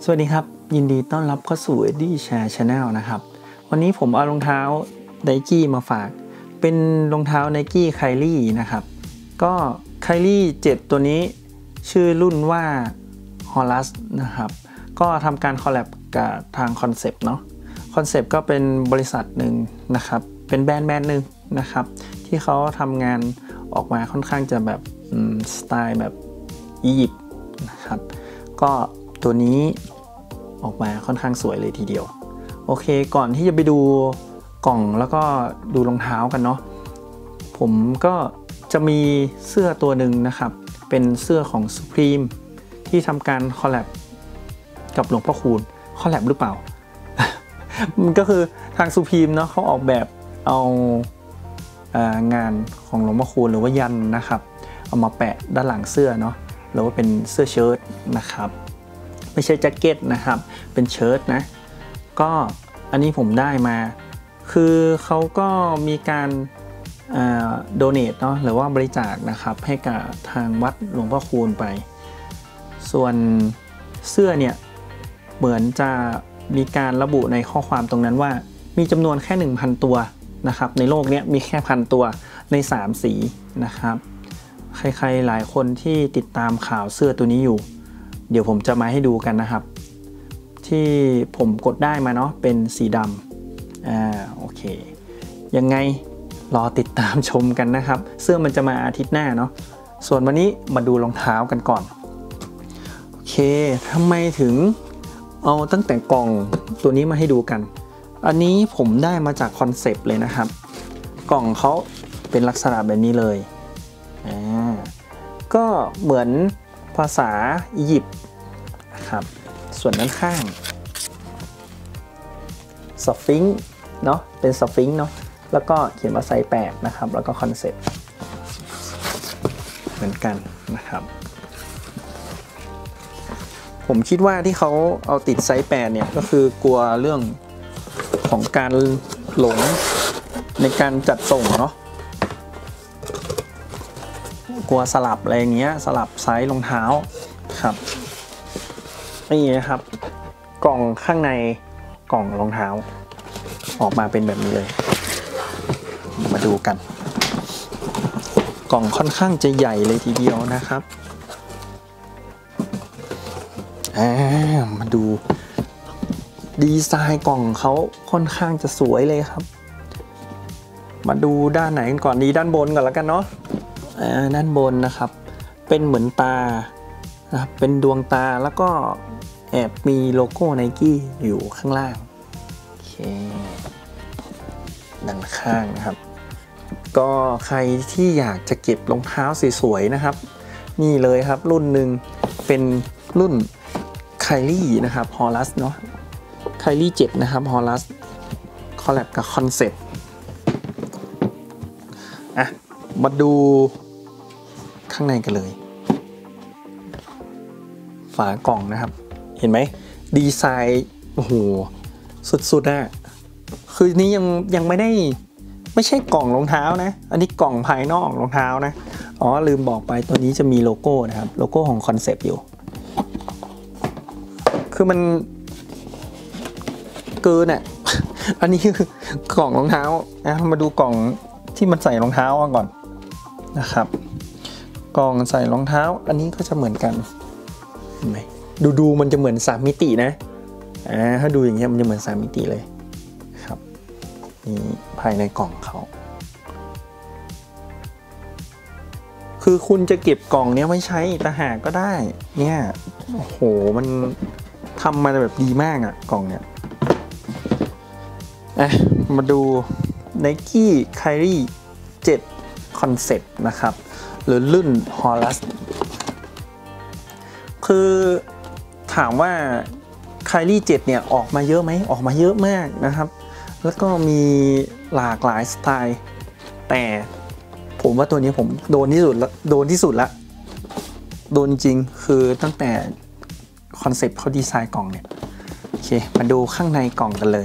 สวัสดีครับยินดีต้อนรับเข้าสู่ Eddie Share Channel นะครับวันนี้ผมเอารองเท้า Nike มาฝากเป็นรองเท้า Nike Kyrie นะครับก็Kyrie 7ตัวนี้ชื่อรุ่นว่า Horus นะครับก็ทำการคอลแลบกับทาง Concept เนาะ Concept ก็เป็นบริษัทหนึ่งนะครับเป็นแบรนด์หนึ่งนะครับที่เขาทำงานออกมาค่อนข้างจะแบบสไตล์แบบอียิปต์นะครับก็ตัวนี้ออกมาค่อนข้างสวยเลยทีเดียวโอเคก่อนที่จะไปดูกล่องแล้วก็ดูรองเท้ากันเนาะผมก็จะมีเสื้อตัวหนึ่งนะครับเป็นเสื้อของ Supreme ที่ทำการคอลแลบกับหลวงพ่อคูณคอลแลบหรือเปล่า มันก็คือทาง Supreme เนาะเขาออกแบบเอางานของหลวงพ่อคูณหรือว่ายันนะครับเอามาแปะด้านหลังเสื้อเนาะหรือว่าเป็นเสื้อเชิ้ตนะครับไม่ใช่แจ็คเก็ตนะครับเป็นเชิ้ตนะก็อันนี้ผมได้มาคือเขาก็มีการโดเนทเนาะหรือว่าบริจาคนะครับให้กับทางวัดหลวงพ่อคูณไปส่วนเสื้อเนี่ยเหมือนจะมีการระบุในข้อความตรงนั้นว่ามีจำนวนแค่ 1,000 ตัวนะครับในโลกนี้มีแค่1,000 ตัวใน3สีนะครับใครๆหลายคนที่ติดตามข่าวเสื้อตัวนี้อยู่เดี๋ยวผมจะมาให้ดูกันนะครับที่ผมกดได้มาเนาะเป็นสีดำโอเคยังไงรอติดตามชมกันนะครับเสื้อมันจะมาอาทิตย์หน้าเนาะส่วนวันนี้มาดูรองเท้ากันก่อนโอเคทำไมถึงเอาตั้งแต่กล่องตัวนี้มาให้ดูกันอันนี้ผมได้มาจากคอนเซปต์เลยนะครับกล่องเขาเป็นลักษณะแบบนี้เลยก็เหมือนภาษาอียิปต์นะครับส่วนด้านข้างสฟิงค์เนาะเป็นสฟิงค์เนาะแล้วก็เขียนว่าไซส์8นะครับแล้วก็คอนเซ็ปต์เหมือนกันนะครับผมคิดว่าที่เขาเอาติดไซส์8เนี่ยก็คือกลัวเรื่องของการหลงในการจัดส่งเนาะกลัวสลับอะไรอย่างเงี้ยสลับไซส์รองเท้าครับนี่นะครับกล่องข้างในกล่องรองเท้าออกมาเป็นแบบนี้เลยมาดูกันกล่องค่อนข้างจะใหญ่เลยทีเดียวนะครับมาดูดีไซน์กล่องเขาค่อนข้างจะสวยเลยครับมาดูด้านไหนกันก่อนดีด้านบนก่อนแล้วกันเนาะด้านบนนะครับเป็นเหมือนตานะครับเป็นดวงตาแล้วก็แอบมีโลโก้ Nike อยู่ข้างล่างโอเคด้านข้างนะครับก็ใครที่อยากจะเก็บรองเท้าสวยๆนะครับนี่เลยครับรุ่นหนึ่งเป็นรุ่น Kyrie นะครับ Horus เนาะ Kyrie 7นะครับ Horus คอลแลบกับ Concept มาดูข้างในกันเลยฝากล่องนะครับเห็นไหมดีไซน์โอ้โหสุดๆนะคือนี้ยังไม่ใช่กล่องรองเท้านะอันนี้กล่องภายนอกรองเท้านะลืมบอกไปตัวนี้จะมีโลโก้นะครับโลโก้ของ Concept อยู่คือมันเกินอ่ะ อันนี้คือกล่องรองเท้านะมาดูกล่องที่มันใส่รองเท้าก่อนนะครับกล่องใส่รองเท้าอันนี้ก็จะเหมือนกันเห็นไหมดูมันจะเหมือน3มิตินะถ้าดูอย่างเงี้ยมันจะเหมือน3มิติเลยครับนี่ภายในกล่องเขาคือคุณจะเก็บกล่องเนี้ยไว้ใช้ต่างหากก็ได้เนี่ยโอ้โหมันทำมาแบบดีมากอ่ะกล่องเนี้ยมาดู Nike Kyrie 7 Concept นะครับหรือรุ่น Horus คือถามว่า Kyrie 7เนี่ยออกมาเยอะไหมออกมาเยอะมากนะครับแล้วก็มีหลากหลายสไตล์แต่ผมว่าตัวนี้ผมโดนที่สุดละโดนจริงคือตั้งแต่คอนเซ็ปต์เขาดีไซน์กล่องเนี่ยโอเคมาดูข้างในกล่องกันเลย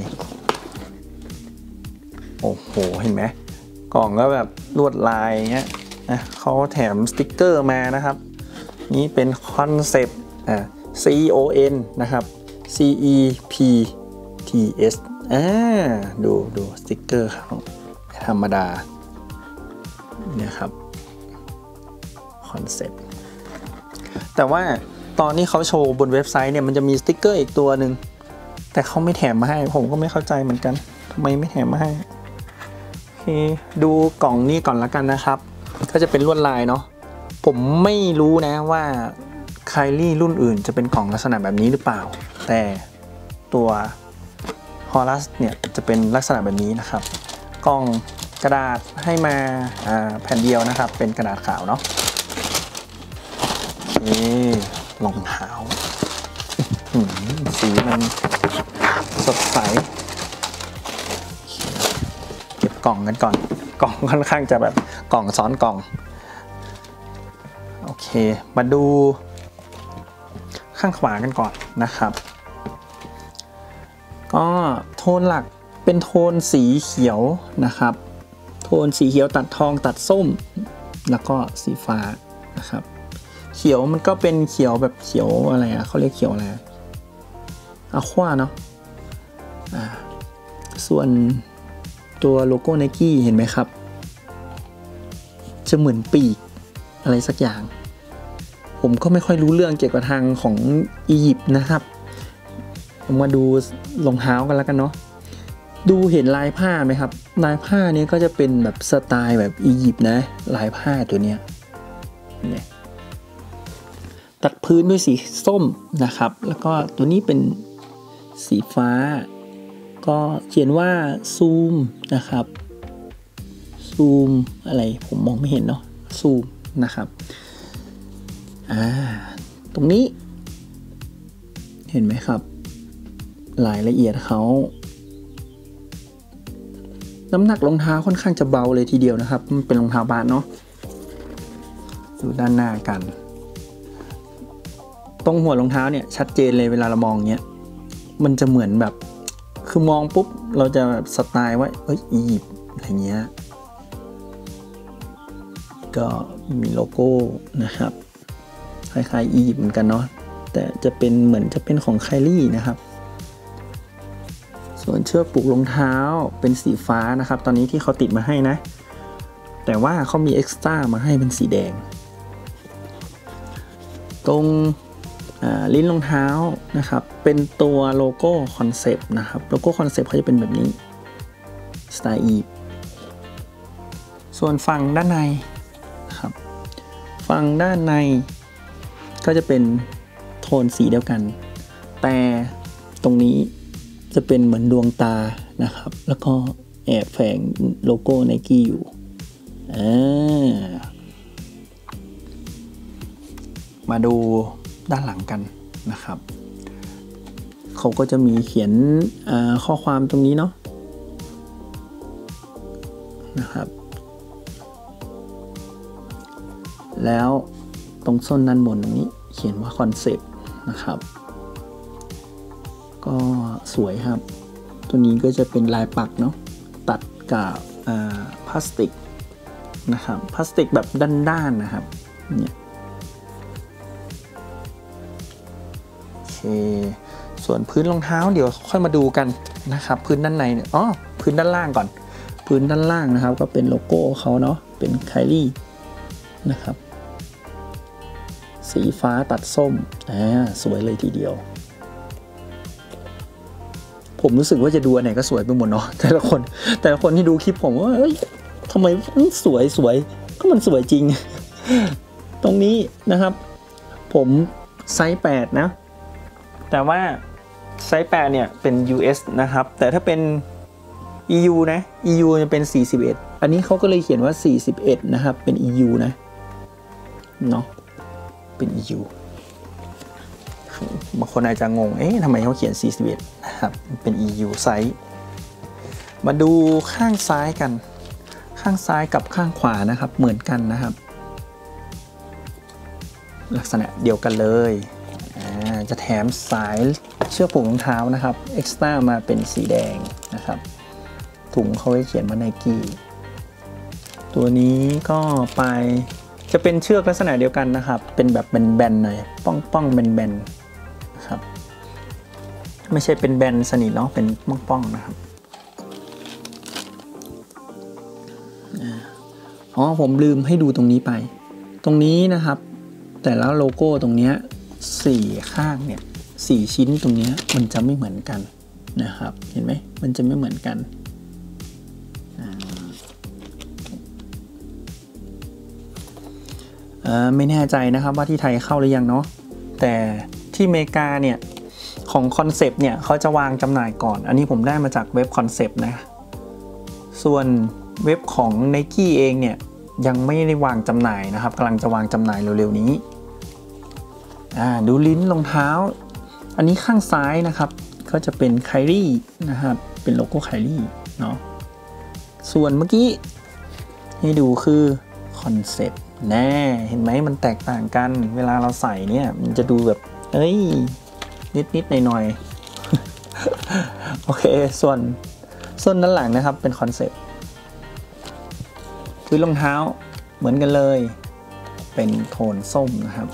โอ้โหเห็นไหมกล่องก็แบบลวดลายเงี้ยนะเขาแถมสติ๊กเกอร์มานะครับนี่เป็นคอนเซ็ปต์CON นะครับ CEPTS ดูสติ๊กเกอร์เขาธรรมดาเนี่ยครับคอนเซ็ปต์แต่ว่าตอนที่เขาโชว์บนเว็บไซต์เนี่ยมันจะมีสติ๊กเกอร์อีกตัวหนึ่งแต่เขาไม่แถมมาให้ผมก็ไม่เข้าใจเหมือนกันทำไมไม่แถมมาให้โอเคดูกล่องนี้ก่อนละกันนะครับก็จะเป็นลวดลายเนาะผมไม่รู้นะว่าไคลี่รุ่นอื่นจะเป็นกล่องลักษณะแบบนี้หรือเปล่าแต่ตัวฮอลัสเนี่ยจะเป็นลักษณะแบบนี้นะครับกล่องกระดาษให้มาแผ่นเดียวนะครับเป็นกระดาษขาวเนาะนี่รองเท้าสีมันสดใสเก็บกล่องกันก่อนกล่องค่อนข้างจะแบบกล่องซ้อนกล่องโอเคมาดูข้างขวากันก่อนนะครับก็โทนหลักเป็นโทนสีเขียวนะครับโทนสีเขียวตัดทองตัดส้มแล้วก็สีฟ้านะครับเขียวมันก็เป็นเขียวแบบเขียวอะไรเขาเรียกเขียวอะไรอะควาเนาะส่วนตัวโลโก้ Nike เห็นไหมครับจะเหมือนปีกอะไรสักอย่างผมก็ไม่ค่อยรู้เรื่องเกี่ยวกับทางของอียิปต์นะครับผมมาดูรองเท้ากันแล้วกันเนาะดูเห็นลายผ้าไหมครับลายผ้านี้ก็จะเป็นแบบสไตล์แบบอียิปต์นะลายผ้าตัวเนี้ยตัดพื้นด้วยสีส้มนะครับแล้วก็ตัวนี้เป็นสีฟ้าก็เขียนว่าซูมนะครับซูมอะไรผมมองไม่เห็นเนาะซูมนะครับตรงนี้เห็นไหมครับรายละเอียดเขาน้ำหนักรองเท้าค่อนข้างจะเบาเลยทีเดียวนะครับมันเป็นรองเท้าบาสเนาะดูด้านหน้ากันตรงหัวรองเท้าเนี่ยชัดเจนเลยเวลาเรามองเงี้ยมันจะเหมือนแบบคือมองปุ๊บเราจะแบบสไตล์ว่าอียิปต์อะไรเงี้ยก็มีโลโก้นะครับคล้ายๆอียิปต์เหมือนกันเนาะแต่จะเป็นเหมือนจะเป็นของไคลี่นะครับส่วนเชือกผูกรองเท้าเป็นสีฟ้านะครับตอนนี้ที่เขาติดมาให้นะแต่ว่าเขามีเอ็กซ์ตร้ามาให้เป็นสีแดงตรงลิ้นรองเท้านะครับเป็นตัวโลโก้คอนเซปต์นะครับโลโก้คอนเซปต์เขาจะเป็นแบบนี้สไตล์อีฟส่วนฝั่งด้านในครับฝั่งด้านในก็จะเป็นโทนสีเดียวกันแต่ตรงนี้จะเป็นเหมือนดวงตานะครับแล้วก็แอบแฝงโลโก้ Nike อยู่มาดูด้านหลังกันนะครับเขาก็จะมีเขียนข้อความตรงนี้เนาะนะครับแล้วตรงส้นด้านบนนี้เขียนว่าคอนเซปต์นะครับก็สวยครับตัวนี้ก็จะเป็นลายปักเนาะตัดกับพลาสติกนะครับพลาสติกแบบด้านๆนะครับเนี่ยโอเคส่วนพื้นรองเท้าเดี๋ยวค่อยมาดูกันนะครับพื้นด้านในเนี่ยพื้นด้านล่างก่อนพื้นด้านล่างนะครับก็เป็นโลโก้เขาเนาะเป็นไคลี่นะครับสีฟ้าตัดส้มสวยเลยทีเดียวผมรู้สึกว่าจะดูอันไหนก็สวยไปหมดเนาะแต่ละคนที่ดูคลิปผมว่าทำไมสวยก็มันสวยจริง ตรงนี้นะครับผมไซส์8นะแต่ว่าไซส์8เนี่ยเป็น US นะครับแต่ถ้าเป็น EU นะ EU จะเป็น41อันนี้เขาก็เลยเขียนว่า41นะครับเป็น EU นะเนาะเป็น EU บางคนอาจจะงงทำไมเขาเขียน41นะครับเป็น EU ไซส์มาดูข้างซ้ายกันข้างซ้ายกับข้างขวานะครับเหมือนกันนะครับลักษณะเดียวกันเลยจะแถมสายเชือกผูกรองเท้านะครับเอ็กซ์ตร้ามาเป็นสีแดงนะครับถุงเขาไว้เขียนว่า Nike ตัวนี้ก็ไปจะเป็นเชือกลักษณะเดียวกันนะครับเป็นแบบแบนๆหน่อยป้องแบนๆนะครับไม่ใช่เป็นแบนสนิทเนาะเป็นป้องๆนะครับอ๋อผมลืมให้ดูตรงนี้ไปตรงนี้นะครับแต่แล้วโลโก้ตรงนี้4ข้างเนี่ย4ชิ้นตรงนี้มันจะไม่เหมือนกันนะครับเห็นไหมมันจะไม่เหมือนกันไม่แน่ใจนะครับว่าที่ไทยเข้าหรือยังเนาะแต่ที่อเมริกาเนี่ยของคอนเซปต์เนี่ยเขาจะวางจำหน่ายก่อนอันนี้ผมได้มาจากเว็บคอนเซปต์นะส่วนเว็บของ Nike เองเนี่ยยังไม่ได้วางจำหน่ายนะครับกำลังจะวางจำหน่ายเร็วๆนี้ดูลิ้นรองเท้าอันนี้ข้างซ้ายนะครับก็จะเป็นไคลี่นะครับเป็นโลโก้ไคลี่เนาะส่วนเมื่อกี้ให้ดูคือคอนเซปต์แน่เห็นไหมมันแตกต่างกันเวลาเราใส่เนี่ยมันจะดูแบบนิดหน่อยๆโอเคส่วนด้านหลังนะครับเป็นคอนเซปต์พื้นรองเท้าเหมือนกันเลยเป็นโทนส้มนะครับ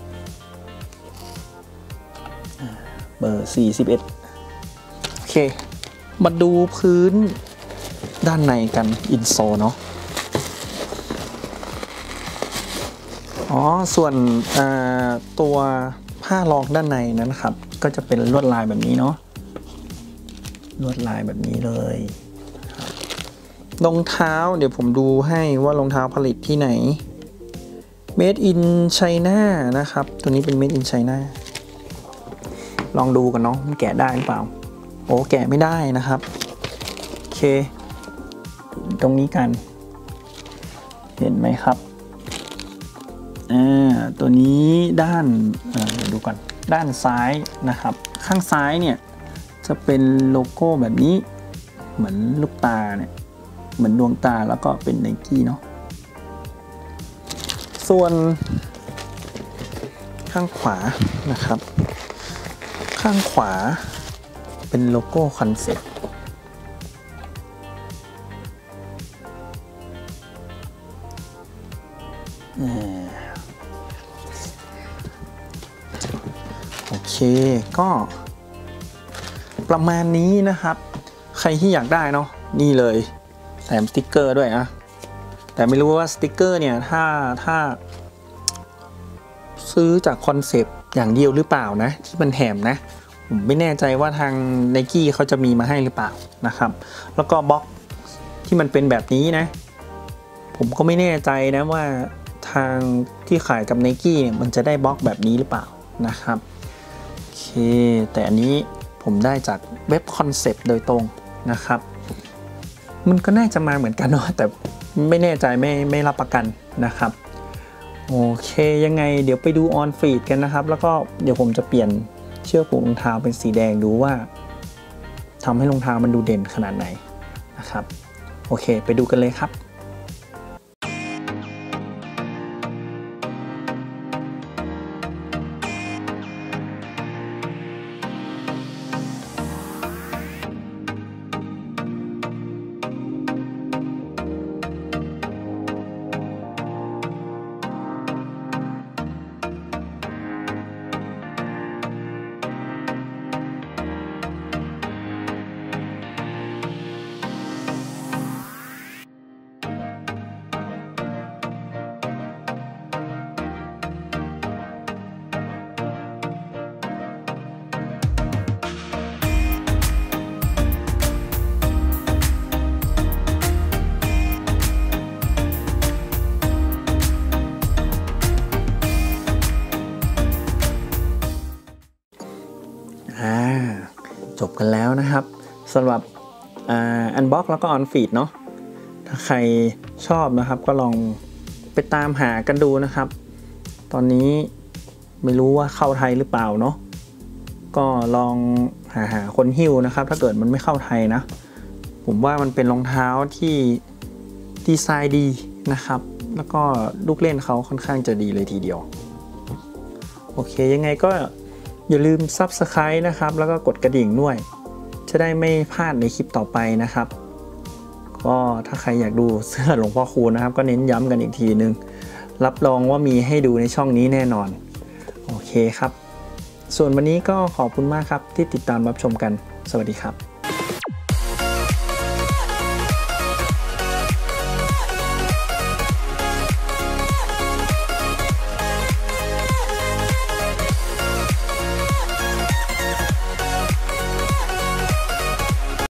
เบอร์41โอเคมาดูพื้นด้านในกันอินโซเนาะส่วนตัวผ้ารองด้านในนั้นครับก็จะเป็นลวดลายแบบนี้เนาะลวดลายแบบนี้เลยรองเท้าเดี๋ยวผมดูให้ว่ารองเท้าผลิตที่ไหน Made in China นะครับตัวนี้เป็น Made in China ลองดูกันเนาะมันแกะได้หรือเปล่าโอ้แกะไม่ได้นะครับโอเคตรงนี้กันเห็นไหมครับตัวนี้ด้านดูก่อนด้านซ้ายนะครับข้างซ้ายเนี่ยจะเป็นโลโก้แบบนี้เหมือนลูกตาเนี่ยเหมือนดวงตาแล้วก็เป็น Nike เนาะส่วนข้างขวานะครับข้างขวาเป็นโลโก้คอนเซ็ปต์โอเคก็ประมาณนี้นะครับใครที่อยากได้เนาะนี่เลยแถมสติ๊กเกอร์ด้วยนะแต่ไม่รู้ว่าสติ๊กเกอร์เนี่ยถ้าซื้อจากคอนเซปต์อย่างเดียวหรือเปล่านะที่มันแถมนะผมไม่แน่ใจว่าทาง Nike เขาจะมีมาให้หรือเปล่านะครับแล้วก็บล็อกที่มันเป็นแบบนี้นะผมก็ไม่แน่ใจนะว่าทางที่ขายกับ Nike เนี่ยมันจะได้บล็อกแบบนี้หรือเปล่านะครับโอเคแต่อันนี้ผมได้จากเว็บคอนเซปต์โดยตรงนะครับมันก็น่าจะมาเหมือนกันเนาะแต่ไม่แน่ใจไม่รับประกันนะครับโอเคยังไงเดี๋ยวไปดูออนฟีดกันนะครับแล้วก็เดี๋ยวผมจะเปลี่ยนเชือกผูกรองเท้าเป็นสีแดงดูว่าทำให้รองเท้ามันดูเด่นขนาดไหนนะครับโอเคไปดูกันเลยครับจบกันแล้วนะครับสำหรับอันบ็อกแล้วก็ออนฟีดเนาะถ้าใครชอบนะครับก็ลองไปตามหากันดูนะครับตอนนี้ไม่รู้ว่าเข้าไทยหรือเปล่าเนาะก็ลองหาคนหิ้วนะครับถ้าเกิดมันไม่เข้าไทยนะผมว่ามันเป็นรองเท้าที่ดีไซน์ดีนะครับแล้วก็ลูกเล่นเขาค่อนข้างจะดีเลยทีเดียวโอเคยังไงก็อย่าลืม Subscribe นะครับแล้วก็กดกระดิ่งด้วยจะได้ไม่พลาดในคลิปต่อไปนะครับก็ถ้าใครอยากดูเสื้อหลวงพ่อคูณนะครับก็เน้นย้ำกันอีกทีนึงรับรองว่ามีให้ดูในช่องนี้แน่นอนโอเคครับส่วนวันนี้ก็ขอบคุณมากครับที่ติดตามรับชมกันสวัสดีครับ